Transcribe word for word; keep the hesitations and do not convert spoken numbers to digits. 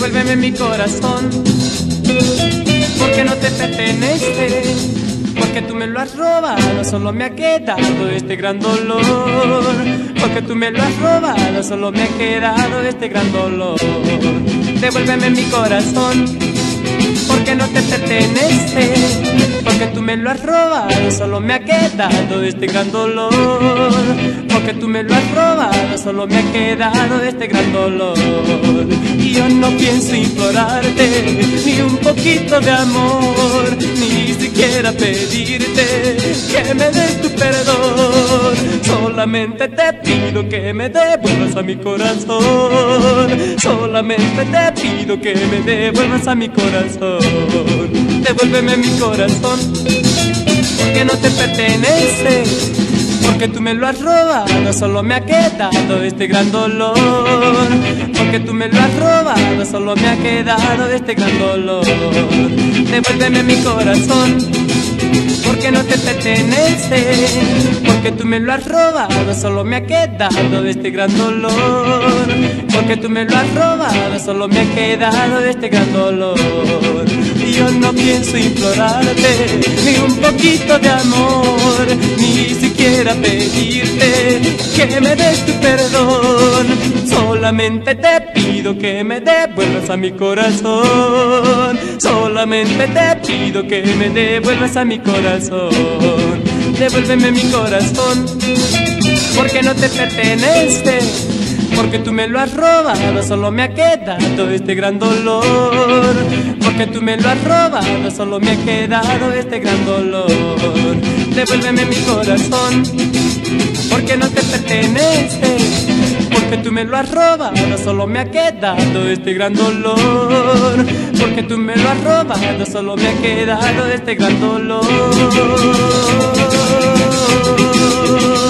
Devuélveme mi corazón, porque no te pertenece, porque tú me lo has robado, solo me ha quedado este gran dolor. Porque tú me lo has robado, solo me ha quedado este gran dolor. Devuélveme mi corazón, porque no te pertenece, porque tú me lo has robado, solo me ha quedado este gran dolor. Porque tú me lo has robado, solo me ha quedado este gran dolor. Y yo no pienso implorarte ni un poquito de amor, ni siquiera pedirte que me des tu perdón. Solamente te pido que me devuelvas a mi corazón. Solamente te pido que me devuelvas a mi corazón. Devuélveme mi corazón, porque no te pertenece, porque tú me lo has robado, solo me ha quedado este gran dolor. Porque tú me lo has robado, solo me ha quedado este gran dolor. Devuélveme mi corazón, porque no te pertenece, porque tú me lo has robado, solo me ha quedado este gran dolor. Porque tú me lo has robado, solo me ha quedado este gran dolor. Y yo no pienso implorarte ni un poquito de amor, ni siquiera pedirte que me des tu perdón. Solamente te pido que me devuelvas a mi corazón. Solamente te pido que me devuelvas a mi corazón. Devuélveme mi corazón, porque no te pertenece, porque tú me lo has robado, solo me ha quedado este gran dolor. Porque tú me lo has robado, solo me ha quedado este gran dolor. Devuélveme mi corazón, porque no te pertenece, porque tú me lo has robado, solo me ha quedado este gran dolor. Porque tú me lo has robado, solo me ha quedado este gran dolor.